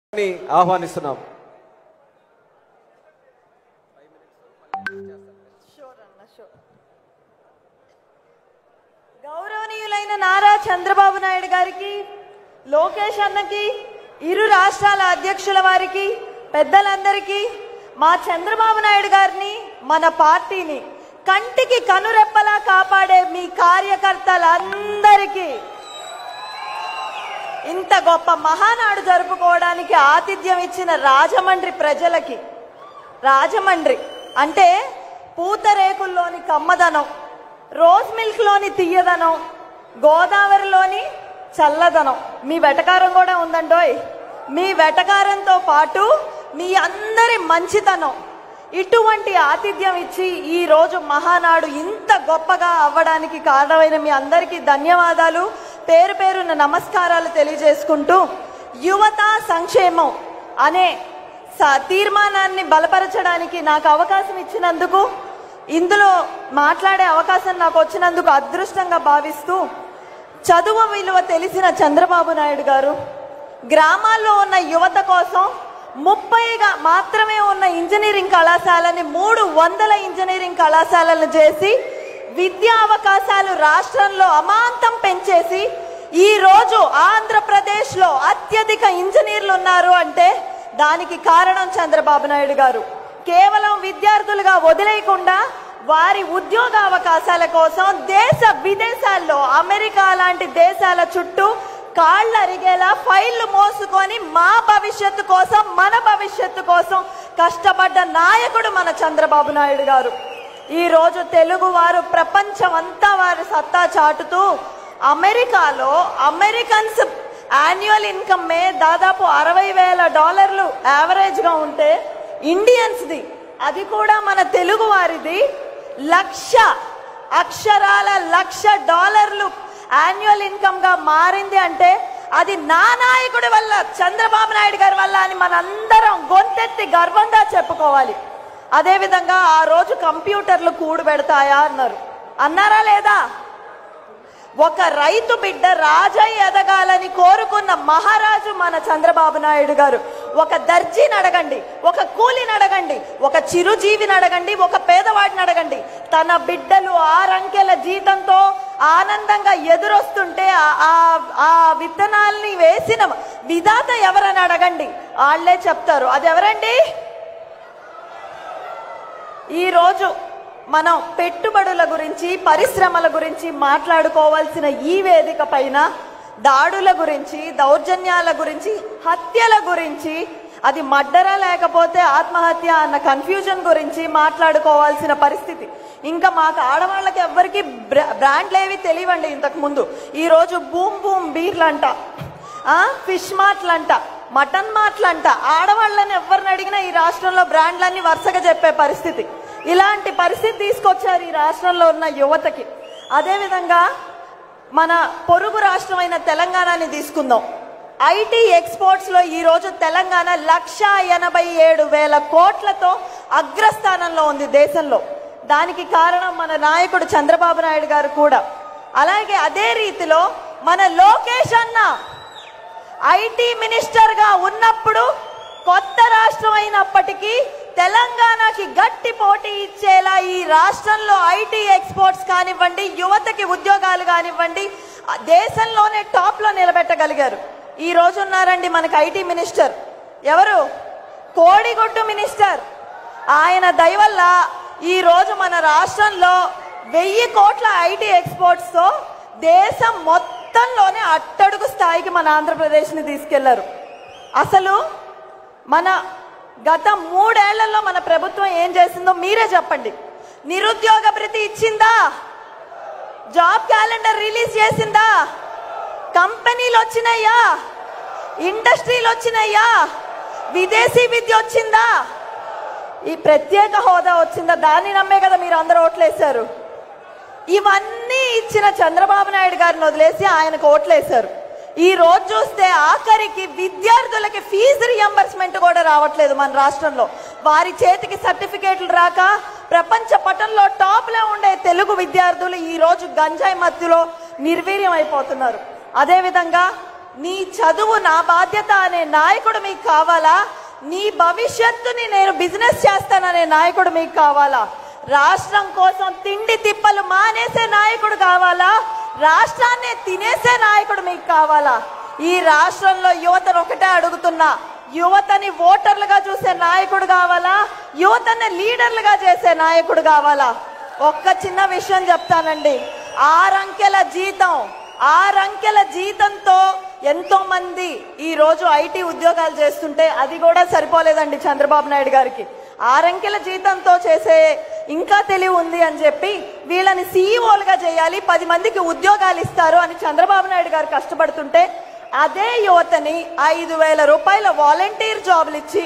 ఆహ్వానిస్తున్నాం. గౌరవనీయులైన నారా చంద్రబాబు నాయుడు గారికి, లోకేష్ అన్నకి, ఇరు రాష్ట్రాల అధ్యక్షుల వారికి, పెద్దలందరికీ, మా చంద్రబాబు నాయుడు గారిని, మన పార్టీని కంటికి కనురెప్పలా కాపాడే మీ కార్యకర్తలందరికీ ఇంత గొప్ప మహానాడు జరుపుకోవడానికి ఆతిథ్యం ఇచ్చిన రాజమండ్రి ప్రజలకి, రాజమండ్రి అంటే పూతరేకుల్లోని కమ్మదనం, రోజ్ మిల్క్లోని తీయదనం, గోదావరిలోని చల్లదనం, మీ వెటకారం కూడా ఉందండోయ్. మీ వెటకారంతో పాటు మీ అందరి మంచితనం, ఇటువంటి ఆతిథ్యం ఇచ్చి ఈరోజు మహానాడు ఇంత గొప్పగా అవ్వడానికి కారణమైన మీ అందరికీ ధన్యవాదాలు, పేరు పేరున నమస్కారాలు తెలియజేసుకుంటూ, యువత సంక్షేమం అనే తీర్మానాన్ని బలపరచడానికి నాకు అవకాశం ఇచ్చినందుకు, ఇందులో మాట్లాడే అవకాశం నాకు వచ్చినందుకు అదృష్టంగా భావిస్తూ, చదువు విలువ తెలిసిన చంద్రబాబు నాయుడు గారు గ్రామాల్లో ఉన్న యువత కోసం 30గా మాత్రమే ఉన్న ఇంజనీరింగ్ కళాశాలని 300 ఇంజనీరింగ్ కళాశాలను చేసి విద్యా అవకాశాలు రాష్ట్రంలో అమాంతం పెంచేసి ఈరోజు ఆంధ్రప్రదేశ్లో అత్యధిక ఇంజనీర్లు ఉన్నారు అంటే దానికి కారణం చంద్రబాబు నాయుడు గారు. కేవలం విద్యార్థులుగా వదిలేయకుండా వారి ఉద్యోగ అవకాశాల కోసం దేశ విదేశాల్లో, అమెరికా లాంటి దేశాల చుట్టూ కాళ్ళు అరిగేలా ఫైళ్లు మోసుకొని మా భవిష్యత్తు కోసం, మన భవిష్యత్తు కోసం కష్టపడ్డ నాయకుడు మన చంద్రబాబు నాయుడు గారు. ఈరోజు తెలుగు వారు ప్రపంచం అంతా వారి సత్తా చాటుతూ అమెరికాలో అమెరికన్స్ యాన్యువల్ ఇన్కమ్మే దాదాపు $60,000 యావరేజ్గా ఉంటే ఇండియన్స్ది, అది కూడా మన తెలుగు వారిది $1,00,000 యాన్యువల్ ఇన్కమ్గా మారింది అంటే అది నా నాయకుడి వల్ల, చంద్రబాబు నాయుడు గారి వల్ల అని మనందరం గొంతెత్తి గర్వంగా చెప్పుకోవాలి. అదేవిధంగా ఆ రోజు కంప్యూటర్లు కూడబెడతాయా అన్నారు, అన్నారా లేదా? ఒక రైతు బిడ్డ రాజై ఎదగాలని కోరుకున్న మహారాజు మన చంద్రబాబు నాయుడు గారు. ఒక దర్జీని అడగండి, ఒక కూలిని అడగండి, ఒక చిరుజీవిని అడగండి, ఒక పేదవాడిని అడగండి, తన బిడ్డలు 6 అంకెల జీతంతో ఆనందంగా ఎదురొస్తుంటే ఆ విత్తనాల్ని వేసిన విధాత ఎవరని అడగండి, వాళ్ళే చెప్తారు. అది ఎవరండి? ఈరోజు మనం పెట్టుబడుల గురించి, పరిశ్రమల గురించి మాట్లాడుకోవాల్సిన ఈ వేదిక పైన దాడుల గురించి, దౌర్జన్యాల గురించి, హత్యల గురించి, అది మర్డరా లేకపోతే ఆత్మహత్య అన్న కన్ఫ్యూజన్ గురించి మాట్లాడుకోవాల్సిన పరిస్థితి. ఇంకా మాకు ఆడవాళ్ళకి ఎవ్వరికి బ్రాండ్లు ఏవి తెలియవండి ఇంతకు ముందు. ఈరోజు బూమ్ బూమ్ బీర్లంట, ఫిష్ మార్ట్లంట, మటన్ మార్ట్లంట, ఆడవాళ్ళని ఎవరిని అడిగినా ఈ రాష్ట్రంలో బ్రాండ్లన్నీ వరుసగా చెప్పే పరిస్థితి. ఇలాంటి పరిస్థితి తీసుకొచ్చారు ఈ రాష్ట్రంలో ఉన్న యువతకి. అదేవిధంగా మన పొరుగు రాష్ట్రమైన తెలంగాణని తీసుకుందాం. ఐటీ ఎక్స్పోర్ట్స్లో ఈరోజు తెలంగాణ 1,87,000 కోట్లతో అగ్రస్థానంలో ఉంది దేశంలో. దానికి కారణం మన నాయకుడు చంద్రబాబు నాయుడు గారు కూడా. అలాగే అదే రీతిలో మన లోకేష్ అన్న ఐటీ మినిస్టర్గా ఉన్నప్పుడు కొత్త రాష్ట్రం అయినప్పటికీ తెలంగాణకి గట్టి పోటీ ఇచ్చేలా ఈ రాష్ట్రంలో ఐటీ ఎక్స్పోర్ట్స్ కానివ్వండి, యువతకి ఉద్యోగాలు కానివ్వండి, దేశంలోనే టాప్లో నిలబెట్టగలిగారు. ఈ రోజు ఉన్నారండి మనకి ఐటీ మినిస్టర్, ఎవరు? కోడిగుడ్డు మినిస్టర్. ఆయన దయ వల్ల ఈరోజు మన రాష్ట్రంలో 1000 కోట్ల ఐటీ ఎక్స్పోర్ట్స్తో దేశం మొత్తంలోనే అట్టడుగు స్థాయికి మన ఆంధ్రప్రదేశ్ని తీసుకెళ్లారు. అసలు మన గత 3 ఏళ్లలో మన ప్రభుత్వం ఏం చేసిందో మీరే చెప్పండి. నిరుద్యోగ భృతి ఇచ్చిందా? జాబ్ క్యాలెండర్ రిలీజ్ చేసిందా? కంపెనీలు వచ్చినాయా? ఇండస్ట్రీలు వచ్చినాయా? విదేశీ విద్య వచ్చిందా? ఈ ప్రత్యేక హోదా వచ్చిందా? దాన్ని నమ్మే కదా మీరు అందరూ ఓట్లేశారు. ఇవన్నీ ఇచ్చిన చంద్రబాబు నాయుడు గారిని వదిలేసి ఆయనకు ఓట్లేశారు. ఈ రోజు చూస్తే ఆఖరికి విద్యార్థులకి ఫీజు రియంబర్స్మెంట్ కూడా రావట్లేదు మన రాష్ట్రంలో. వారి చేతికి సర్టిఫికేట్లు రాక ప్రపంచ పటంలో టాప్లో ఉండే తెలుగు విద్యార్థులు ఈ రోజు గంజాయి మత్తులో నిర్వీర్యం అయిపోతున్నారు. అదేవిధంగా నీ చదువు నా బాధ్యత అనే నాయకుడు మీకు కావాలా? నీ భవిష్యత్తుని నేను బిజినెస్ చేస్తాననే నాయకుడు మీకు కావాలా? రాష్ట్రం కోసం తిండి తిప్పలు మానేసే నాయకుడు కావాలా? రాష్ట్రాన్ని తినేసే నాయకుడు మీకు కావాలా? ఈ రాష్ట్రంలో యువతను ఒకటే అడుగుతున్నా, యువతని ఓటర్లుగా చూసే నాయకుడు కావాలా? యువతని లీడర్లుగా చేసే నాయకుడు కావాలా? ఒక్క చిన్న విషయం చెప్తానండి. 6 అంకెల జీతంతో ఎంతో మంది ఈ రోజు ఐటీ ఉద్యోగాలు చేస్తుంటే అది కూడా సరిపోలేదండి చంద్రబాబు నాయుడు గారికి. 6 అంకెల జీతంతో చేసే ఇంకా తెలివి ఉంది అని చెప్పి వీళ్ళని సీఈఓలుగా చేయాలి, 10 మందికి ఉద్యోగాలు ఇస్తారు అని చంద్రబాబు నాయుడు గారు కష్టపడుతుంటే అదే యువతని 5,000 రూపాయల వాలంటీర్ జాబులు ఇచ్చి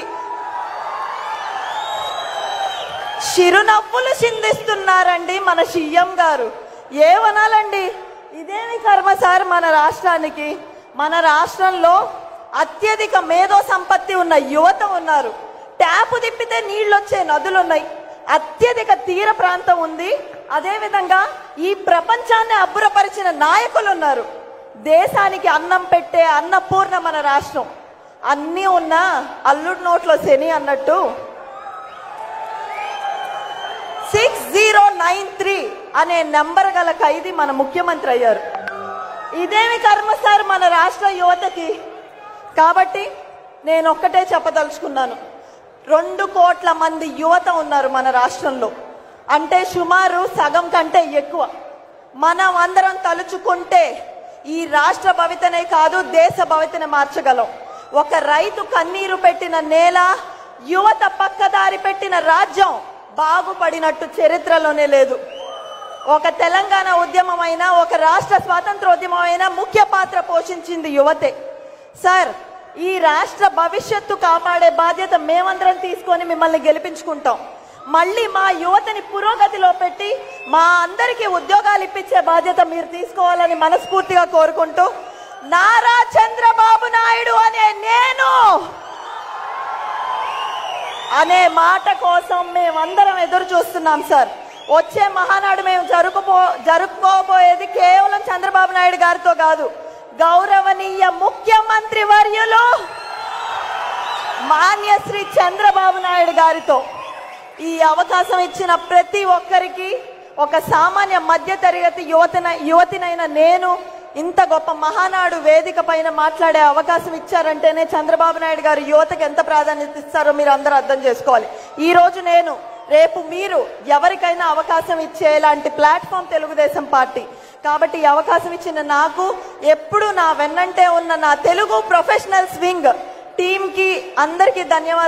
చిరునవ్వులు చిందిస్తున్నారండి మన సీఎం గారు. ఏమనాలండి? ఇదేమి కర్మ సార్ మన రాష్ట్రానికి? మన రాష్ట్రంలో అత్యధిక మేధో సంపత్తి ఉన్న యువత ఉన్నారు. ట్యాపు తిప్పితే నీళ్ళు వచ్చే నదులు ఉన్నాయి. అత్యధిక తీర ప్రాంతం ఉంది. అదేవిధంగా ఈ ప్రపంచాన్ని అబ్బురపరిచిన నాయకులు ఉన్నారు. దేశానికి అన్నం పెట్టే అన్నపూర్ణ మన రాష్ట్రం. అన్నీ ఉన్నా అల్లుడి నోట్లో శని అన్నట్టు 6093 అనే నెంబర్ గల ఖైదీ మన ముఖ్యమంత్రి అయ్యారు. ఇదేమి కర్మ సార్ మన రాష్ట్ర యువతకి? కాబట్టి నేను ఒక్కటే చెప్పదలుచుకున్నాను, 2 కోట్ల మంది యువత ఉన్నారు మన రాష్ట్రంలో. అంటే సుమారు సగం కంటే ఎక్కువ. మనం అందరం తలుచుకుంటే ఈ రాష్ట్ర భవితనే కాదు దేశ భవితనే మార్చగలం. ఒక రైతు కన్నీరు పెట్టిన నేల, యువత పక్కదారి పెట్టిన రాజ్యం బాగుపడినట్టు చరిత్రలోనే లేదు. ఒక తెలంగాణ ఉద్యమమైనా, ఒక రాష్ట్ర స్వాతంత్ర ఉద్యమమైనా ముఖ్య పాత్ర పోషించింది యువతే. సార్, ఈ రాష్ట్ర భవిష్యత్తు కాపాడే బాధ్యత మేమందరం తీసుకొని మిమ్మల్ని గెలిపించుకుంటాం. మళ్ళీ మా యువతని పురోగతిలో పెట్టి మా అందరికీ ఉద్యోగాలు ఇప్పించే బాధ్యత మీరు తీసుకోవాలని మనస్ఫూర్తిగా కోరుకుంటూ, నారా చంద్రబాబు నాయుడు అనే మాట కోసం మేమందరం ఎదురు చూస్తున్నాం సార్. వచ్చే మహానాడు మేము జరుపుకోబోయేది కేవలం చంద్రబాబు నాయుడు గారితో కాదు, గౌరవనీయ ముఖ్యమంత్రి వర్యులు మాన్యశ్రీ చంద్రబాబు నాయుడు గారితో. ఈ అవకాశం ఇచ్చిన ప్రతి ఒక్కరికి, ఒక సామాన్య మధ్య తరగతి యువతినైన నేను ఇంత గొప్ప మహానాడు వేదిక పైన మాట్లాడే అవకాశం ఇచ్చారంటేనే చంద్రబాబు నాయుడు గారు యువతకు ఎంత ప్రాధాన్యత ఇస్తారో మీరు అందరూ అర్థం చేసుకోవాలి. ఈ రోజు నేను, రేపు మీరు ఎవరికైనా అవకాశం ఇచ్చేలాంటి ప్లాట్ఫామ్ తెలుగుదేశం పార్టీ. కాబట్టి ఈ అవకాశం ఇచ్చిన నాకు, ఎప్పుడు నా వెన్నంటే ఉన్న నా తెలుగు ప్రొఫెషనల్స్ వింగ్ టీంకి అందరికీ ధన్యవాదాలు.